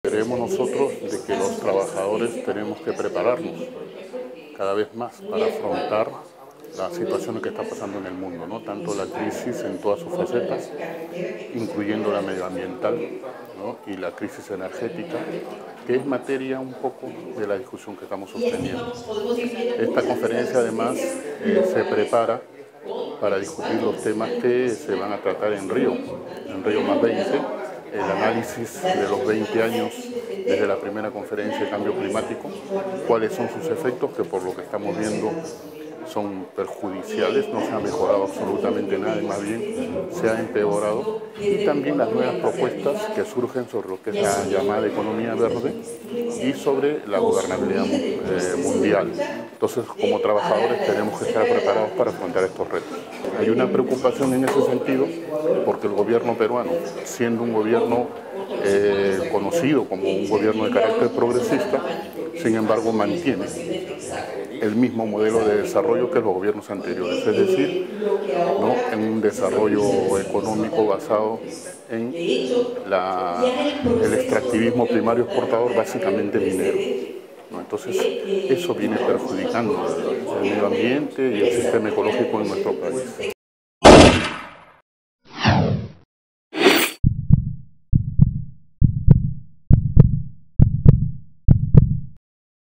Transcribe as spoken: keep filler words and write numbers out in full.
Creemos nosotros de que los trabajadores tenemos que prepararnos cada vez más para afrontar las situaciones que está pasando en el mundo, ¿no? Tanto la crisis en todas sus facetas, incluyendo la medioambiental, ¿no? Y la crisis energética, que es materia un poco de la discusión que estamos sosteniendo. Esta conferencia además eh, se prepara para discutir los temas que se van a tratar en Río, en Río más veinte, el análisis de los veinte años desde la primera conferencia de cambio climático, cuáles son sus efectos, que por lo que estamos viendo son perjudiciales, no se ha mejorado absolutamente nada, más bien se ha empeorado, y también las nuevas propuestas que surgen sobre lo que es la llamada economía verde y sobre la gobernabilidad eh, mundial. Entonces, como trabajadores tenemos que estar preparados para afrontar estos retos. Hay una preocupación en ese sentido porque el gobierno peruano, siendo un gobierno eh, conocido como un gobierno de carácter progresista, sin embargo mantiene el mismo modelo de desarrollo que los gobiernos anteriores, es decir, ¿no? en un desarrollo económico basado en la, el extractivismo primario exportador, básicamente minero, ¿no? Entonces, eso viene perjudicando el medio ambiente y el sistema ecológico en nuestro país.